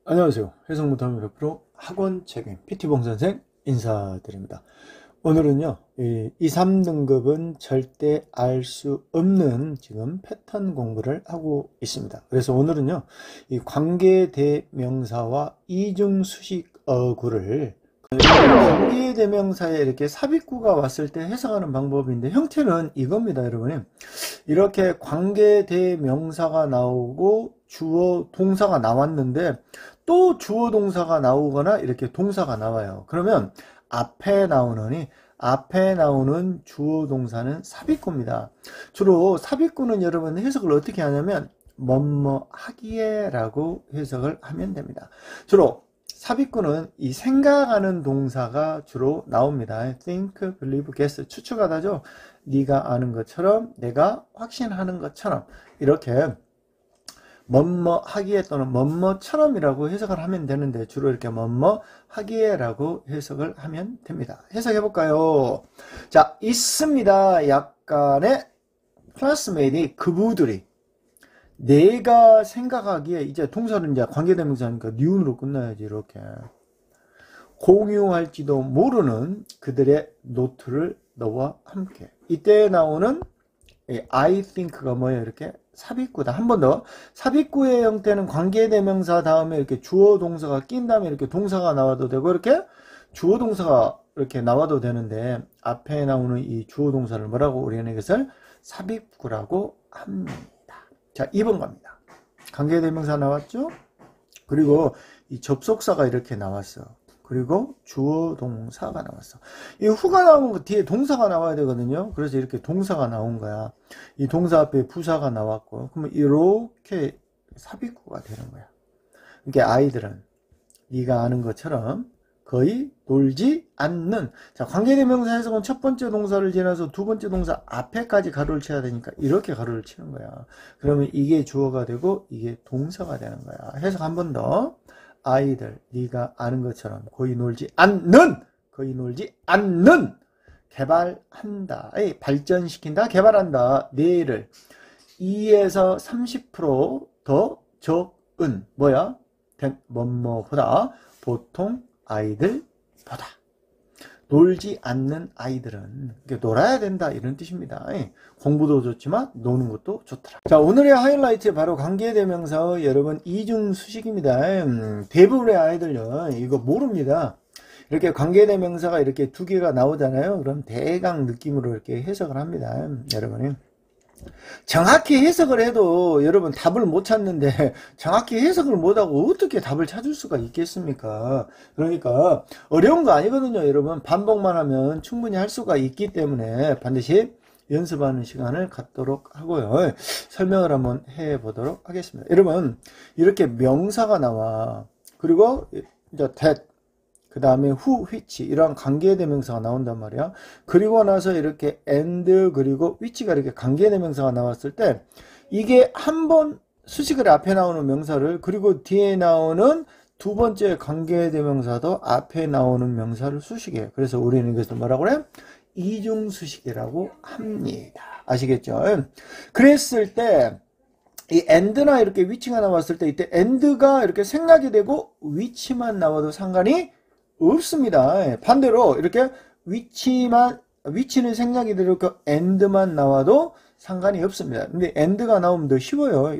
안녕하세요. 해성무탐 100% 학원 책임 PT봉 선생 인사드립니다. 오늘은요, 2, 3등급은 절대 알 수 없는 지금 패턴 공부를 하고 있습니다. 그래서 오늘은요, 이 관계대명사와 이중수식어구를 관계대명사에 이렇게 삽입구가 왔을 때 해석하는 방법인데 형태는 이겁니다, 여러분이. 이렇게 관계대명사가 나오고 주어 동사가 나왔는데 또 주어 동사가 나오거나 이렇게 동사가 나와요. 그러면 앞에 나오는 주어 동사는 삽입구입니다. 주로 삽입구는 여러분 해석을 어떻게 하냐면 뭐뭐 하기에 라고 해석을 하면 됩니다. 주로 삽입구는 이 생각하는 동사가 주로 나옵니다. think, believe, guess 추측하다죠. 네가 아는 것처럼, 내가 확신하는 것처럼 이렇게 뭐뭐 하기에 또는 뭐뭐처럼이라고 해석을 하면 되는데 주로 이렇게 뭐뭐 하기에라고 해석을 하면 됩니다. 해석해 볼까요? 자, 있습니다. 약간의 클래스메이트 그부들이 내가 생각하기에 이제 동사는 이제 관계대명사니까 니은으로 끝나야지. 이렇게 공유할지도 모르는 그들의 노트를 너와 함께. 이때 나오는 I think가 뭐예요? 이렇게 삽입구다. 한 번 더. 삽입구의 형태는 관계대명사 다음에 이렇게 주어 동사가 낀 다음에 이렇게 동사가 나와도 되고 이렇게 주어 동사가 이렇게 나와도 되는데 앞에 나오는 이 주어 동사를 뭐라고 우리는 이것을 삽입구라고 합니다. 자, 2번 갑니다. 관계대명사 나왔죠? 그리고 이 접속사가 이렇게 나왔어. 그리고 주어 동사가 나왔어. 이 후가 나오면 그 뒤에 동사가 나와야 되거든요. 그래서 이렇게 동사가 나온 거야. 이 동사 앞에 부사가 나왔고, 그러면 이렇게 삽입구가 되는 거야. 그러니까 아이들은 네가 아는 것처럼 거의 놀지 않는. 자, 관계대명사 해석은 첫 번째 동사를 지나서 두 번째 동사 앞에까지 가로를 쳐야 되니까 이렇게 가로를 치는 거야. 그러면 이게 주어가 되고 이게 동사가 되는 거야. 해석 한 번 더. 아이들 네가 아는 것처럼 거의 놀지 않는 개발한다. 발전시킨다. 개발한다. 뇌를 2에서 30% 더 적은 뭐야? 뭐뭐보다 보통 아이들보다 놀지 않는 아이들은 놀아야 된다 이런 뜻입니다. 공부도 좋지만 노는 것도 좋더라. 자, 오늘의 하이라이트 바로 관계대명사의 여러분 이중수식입니다. 대부분의 아이들요 이거 모릅니다. 이렇게 관계대명사가 이렇게 두 개가 나오잖아요. 그럼 대강 느낌으로 이렇게 해석을 합니다. 여러분이 정확히 해석을 해도 여러분 답을 못 찾는데 정확히 해석을 못하고 어떻게 답을 찾을 수가 있겠습니까? 그러니까 어려운 거 아니거든요. 여러분 반복만 하면 충분히 할 수가 있기 때문에 반드시 연습하는 시간을 갖도록 하고요. 설명을 한번 해보도록 하겠습니다. 여러분 이렇게 명사가 나와. 그리고 이제 that 그 다음에 who, which 이런 관계대명사가 나온단 말이야. 그리고 나서 이렇게 and 그리고 which가 이렇게 관계대명사가 나왔을 때 이게 한 번 수식을 앞에 나오는 명사를 그리고 뒤에 나오는 두 번째 관계대명사도 앞에 나오는 명사를 수식해요. 그래서 우리는 이것을 뭐라고 그래? 이중수식이라고 합니다. 아시겠죠? 그랬을 때 이 and나 이렇게 which가 나왔을 때 이때 and가 이렇게 생략이 되고 which만 나와도 상관이 없습니다. 반대로 이렇게 위치는 생략이 되고 and만 나와도 상관이 없습니다. 근데 and가 나오면 더 쉬워요.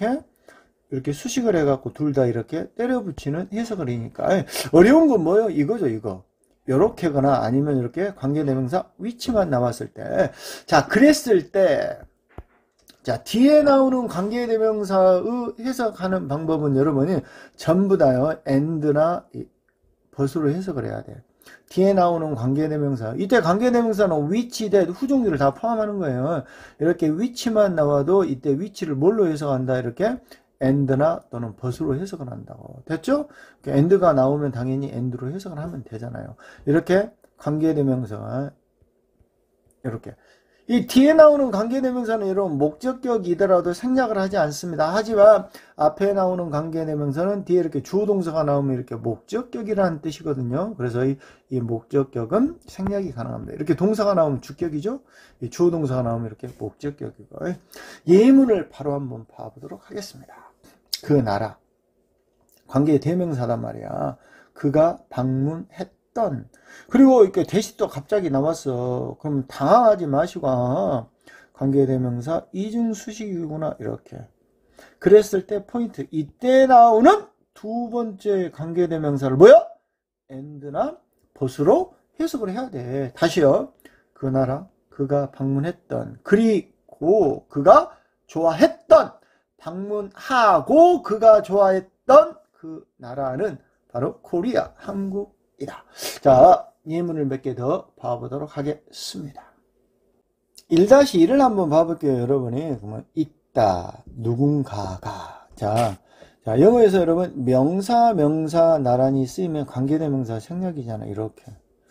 이렇게 수식을 해갖고 둘 다 이렇게 때려 붙이는 해석을 하니까. 어려운 건 뭐예요? 이거죠, 이거. 요렇게거나 아니면 이렇게 관계대명사 위치만 나왔을 때. 자, 그랬을 때 자, 뒤에 나오는 관계대명사의 해석하는 방법은 여러분이 전부 다요. and나 벗으로 해석을 해야 돼. 뒤에 나오는 관계대명사. 이때 관계대명사는 which, that, 후종류를 다 포함하는 거예요. 이렇게 which만 나와도 이때 which를 뭘로 해석한다? 이렇게 and나 또는 벗으로 해석을 한다고. 됐죠? and가 나오면 당연히 and로 해석을 하면 되잖아요. 이렇게 관계대명사가 이렇게. 이 뒤에 나오는 관계대명사는 여러분 목적격이더라도 생략을 하지 않습니다. 하지만 앞에 나오는 관계대명사는 뒤에 이렇게 주어동사가 나오면 이렇게 목적격이라는 뜻이거든요. 그래서 이 목적격은 생략이 가능합니다. 이렇게 동사가 나오면 주격이죠. 이 주어동사가 나오면 이렇게 목적격이고. 예문을 바로 한번 봐보도록 하겠습니다. 그 나라. 관계대명사단 말이야. 그가 방문했던. 그리고 이렇게 대시 또 갑자기 나왔어. 그럼 당황하지 마시고 관계대명사 이중수식이구나 이렇게. 그랬을 때 포인트. 이때 나오는 두 번째 관계대명사를 뭐야? and나 but로 해석을 해야 돼. 다시요. 그 나라, 그가 방문했던, 그리고 그가 좋아했던, 방문하고 그가 좋아했던 그 나라는 바로 코리아, 한국이다. 자, 예문을 몇 개 더 봐보도록 하겠습니다. 1-1을 한번 봐볼게요, 여러분이. 그러면 있다, 누군가가. 자, 영어에서 여러분 명사, 나란히 쓰이면 관계대명사 생략이잖아, 이렇게.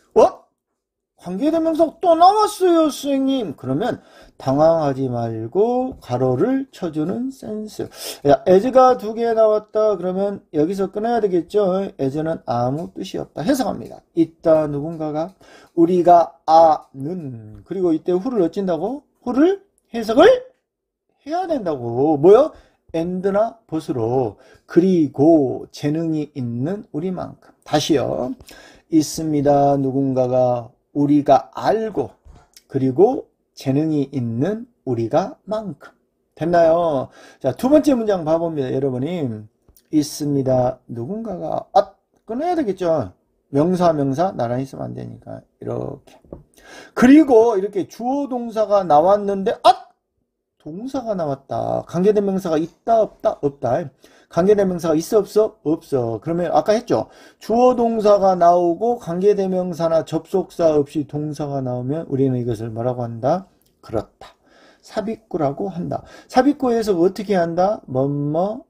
관계대명사 또 나왔어요, 선생님. 그러면 당황하지 말고 가로를 쳐주는 센스. 야, as가 2개 나왔다. 그러면 여기서 끊어야 되겠죠. as는 아무 뜻이 없다. 해석합니다. 있다, 누군가가, 우리가 아는. 그리고 이때 who를 어찐다고? who를 해석을 해야 된다고. 뭐요? and나 but로. 그리고 재능이 있는 우리만큼. 다시요. 있습니다, 누군가가, 우리가 알고, 그리고 재능이 있는 우리가 만큼. 됐나요? 자, 두 번째 문장 봐봅니다, 여러분이. 있습니다, 누군가가. 끊어야 되겠죠? 명사, 나란히 있으면 안 되니까. 이렇게. 그리고 이렇게 주어 동사가 나왔는데, 동사가 나왔다. 관계대명사가 있다, 없다, 없다. 관계대명사가 있어, 없어? 없어. 그러면 아까 했죠. 주어 동사가 나오고 관계대명사나 접속사 없이 동사가 나오면 우리는 이것을 뭐라고 한다? 그렇다. 삽입구라고 한다. 삽입구에서 어떻게 한다? 뭐뭐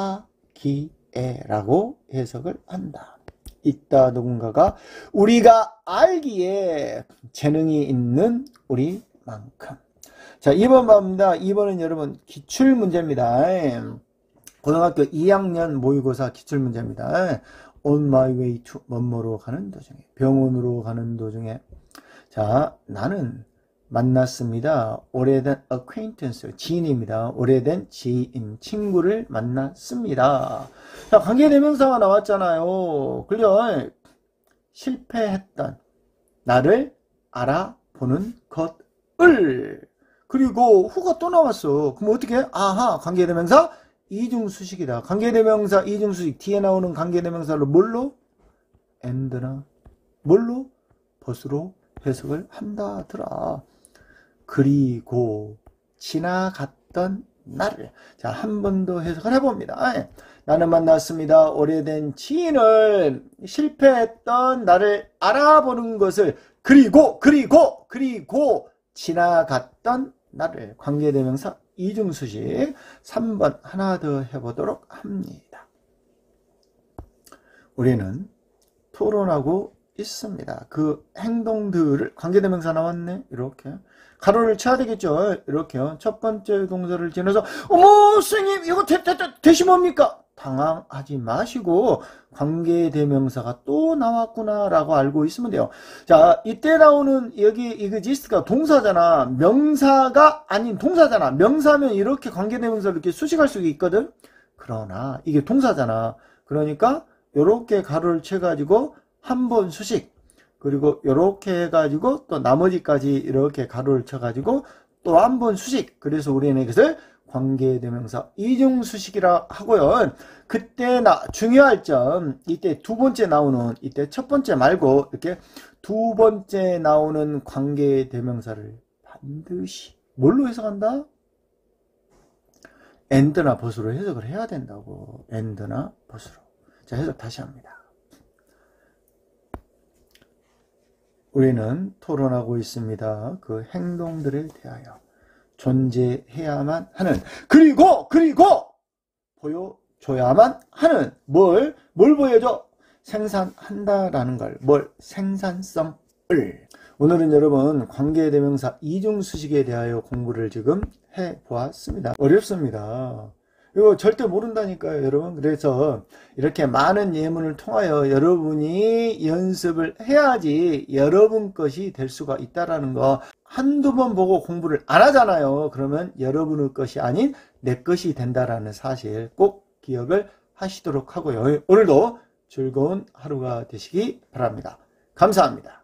하기에 라고 해석을 한다. 있다, 누군가가 우리가 알기에 재능이 있는 우리만큼. 자, 2번 봐봅니다. 2번은 여러분 기출문제입니다. 고등학교 2학년 모의고사 기출문제입니다. On my way to 뭐뭐로 가는 도중에, 병원으로 가는 도중에. 자, 나는 만났습니다. 오래된 acquaintance, 지인입니다. 오래된 지인, 친구를 만났습니다. 자, 관계대명사가 나왔잖아요. 그죠? 실패했던, 나를 알아보는 것을. 그리고 who가 또 나왔어. 그럼 어떻게 해? 아하, 관계대명사 이중수식이다. 관계대명사 이중수식. 뒤에 나오는 관계대명사를 뭘로? and나 뭘로? but로 해석을 한다더라. 그리고 지나갔던 나를. 자, 한 번 더 해석을 해봅니다. 나는 만났습니다. 오래된 지인을, 실패했던 나를 알아보는 것을, 그리고 지나갔던 나를. 관계대명사 이중수식. 3번 하나 더 해보도록 합니다. 우리는 토론하고 있습니다. 그 행동들을, 관계대명사 나왔네. 이렇게 가로를 쳐야 되겠죠. 이렇게요. 첫 번째 동사를 지나서 어머 선생님 이거 대시 뭡니까? 당황하지 마시고 관계대명사가 또 나왔구나 라고 알고 있으면 돼요. 자, 이때 나오는 여기 exist가 동사잖아. 명사가 아닌 동사잖아. 명사면 이렇게 관계대명사를 이렇게 수식할 수 있거든. 그러나 이게 동사잖아. 그러니까 이렇게 가로를 쳐가지고 한 번 수식, 그리고 이렇게 해가지고 또 나머지까지 이렇게 가로를 쳐가지고 또 한 번 수식. 그래서 우리는 이것을 관계대명사 이중수식이라 하고요. 그때 중요할 점, 이때 두 번째 나오는, 이때 첫 번째 말고 이렇게 두 번째 나오는 관계대명사를 반드시 뭘로 해석한다? and나 but로 해석을 해야 된다고. and나 but로. 자, 해석 다시 합니다. 우리는 토론하고 있습니다. 그 행동들에 대하여 존재해야만 하는, 그리고 보여줘야만 하는, 뭘 보여줘? 생산한다라는 걸. 뭘? 생산성을. 오늘은 여러분 관계대명사 이중수식에 대하여 공부를 지금 해보았습니다. 어렵습니다. 이거 절대 모른다니까요, 여러분. 그래서 이렇게 많은 예문을 통하여 여러분이 연습을 해야지 여러분 것이 될 수가 있다라는 거. 한두 번 보고 공부를 안 하잖아요. 그러면 여러분의 것이 아닌 내 것이 된다라는 사실 꼭 기억을 하시도록 하고요. 오늘도 즐거운 하루가 되시기 바랍니다. 감사합니다.